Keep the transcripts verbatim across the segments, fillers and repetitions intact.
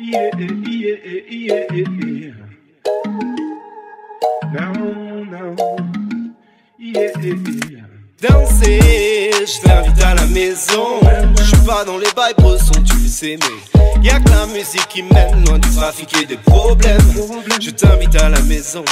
yeah, yeah, yeah, yeah. Now, now, yeah, yeah. Danser, je t'invite à la maison. Je suis pas dans les bails brossons, tu le sais, mais y'a que la musique qui mène loin du trafic et des problèmes. Je t'invite à la maison.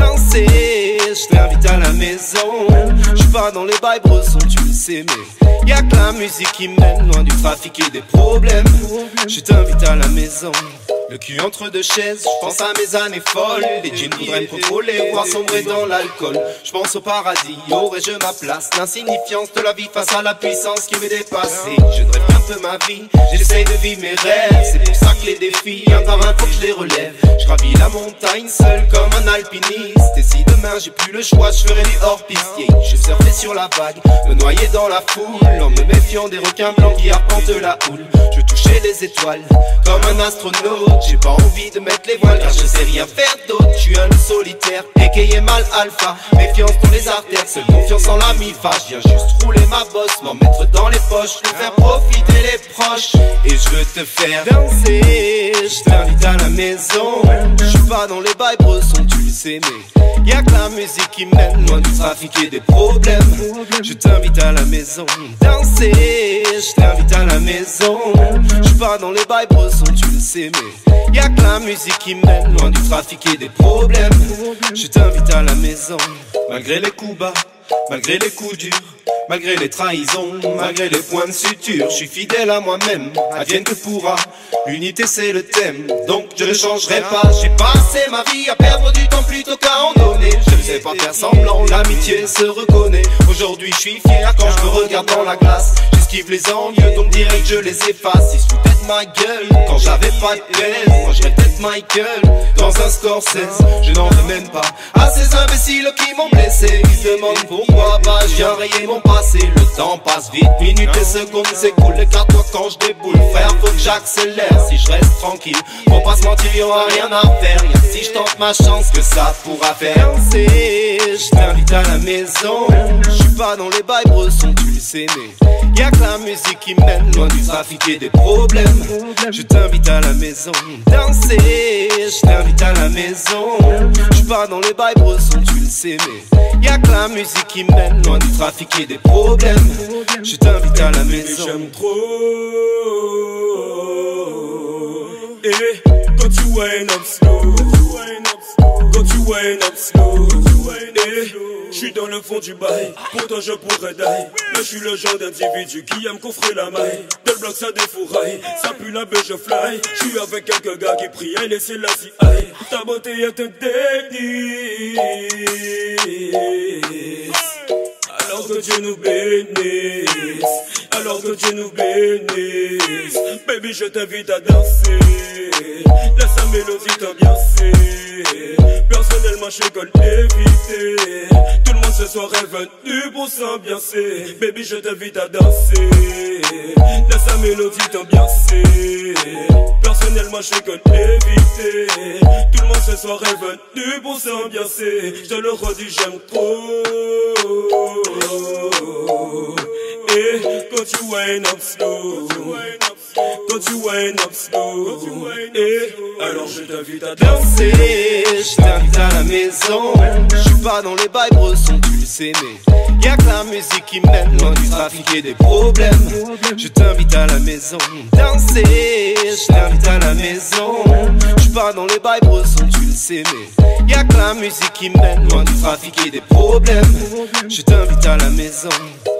Danser, je t'invite à la maison. Je suis pas dans les bails brossons, tu le sais, mais y'a que la musique qui mène loin du trafic et des problèmes. Je t'invite à la maison. Le cul entre deux chaises, je pense à mes années folles. Les jeans voudraient me contrôler, voire sombrer dans l'alcool. Je pense au paradis, aurais-je ma place. L'insignifiance de la vie face à la puissance qui m'est dépassée. Je ne rêve qu'un peu ma vie, j'essaye de vivre mes rêves. C'est pour ça que les défis, un par un, faut que je les relève. Je gravis la montagne seul comme un alpiniste. Et si demain j'ai plus le choix, je ferai du hors-pistier. Je surfais sur la vague, me noyer dans la foule, en me méfiant des requins blancs qui arpentent la houle. Je touchais les étoiles comme un astronaute. J'ai pas envie de mettre les voiles car je sais rien faire d'autre. Je suis un loup solitaire, égayer mal alpha. Méfiance dans les artères, seule confiance en la mi-fa. Je viens juste rouler ma bosse, m'en mettre dans les poches, le faire profiter les proches. Et je veux te faire danser, je t'invite à la maison. Je suis pas dans les bails brossons, tu le sais, mais y'a que la musique qui mène loin du trafic et des problèmes. Je t'invite à la maison. Danser, je t'invite à la maison. Je suis pas dans les bails brossons, tu le sais, mais y'a que la musique qui mène loin du trafic et des problèmes. Je t'invite à la maison. Malgré les coups bas, malgré les coups durs, malgré les trahisons, malgré les points de suture, je suis fidèle à moi-même, advienne que pourra. L'unité c'est le thème, donc je ne changerai pas. J'ai passé ma vie à perdre du temps plutôt qu'à en donner. Je ne sais pas faire semblant, l'amitié se reconnaît. Aujourd'hui je suis fier quand je me regarde dans la glace. J'esquive les envieux, donc direct je les efface. Ils se foutaient de ma gueule quand j'avais pas de peine. Moi je répète Michael dans un Scorsese. Je n'en veux même pas à ces imbéciles qui m'ont blessé. Ils se demandent pourquoi, bah je viens rayer mon passé. Le temps passe vite, minutes et secondes s'écoulent. Écarte-toi quand je déboule, frère, faut que j'accélère. Si je reste tranquille, faut pas se mentir, y'aura rien à faire. Y'a si je tente ma chance que ça pourra faire. Danser, je t'invite à la maison. Je suis pas dans les bails brossons, tu le sais, mais y'a que la musique qui mène loin du trafic et des problèmes. Je t'invite à la maison. Danser, je t'invite à la maison. Je suis pas dans les bails brossons, tu le sais, mais y'a que la musique qui mène loin du trafic et des problèmes. Je t'invite à la maison. J'aime trop. Et quand tu wind up slow, quand tu wind up slow, et je suis dans le fond du bail, pourtant je pourrais die. Mais je suis le genre d'individu qui aime coffrer la maille. Del bloc ça défouraille, ça pue la baie je fly. Je suis avec quelques gars qui prient et laissez la si aïe. Ta beauté est un délice, alors que Dieu nous bénisse, alors que Dieu nous bénisse. Baby je t'invite à danser, laisse la mélodie t'ambiancer. Personnellement je colle éviter. Tout le monde ce soir est venu pour s'ambiancer. Baby je t'invite à danser, laisse la mélodie t'ambiancer. Personnellement je colle éviter. Tout le monde ce soir est venu pour s'ambiancer. Je te le redis j'aime trop. Et quand tu wind up slow, quand tu wind up slow, et alors je t'invite à danser. Je t'invite à la maison. Je suis pas dans les bails brossons, tu le sais, mais y'a que la musique qui mène loin du trafic et des problèmes. Je t'invite à la maison. Danser, je t'invite à la maison. Je suis pas dans les bails brossons, tu le sais, mais y'a que la musique qui mène loin du trafic et des problèmes. Je t'invite à la maison.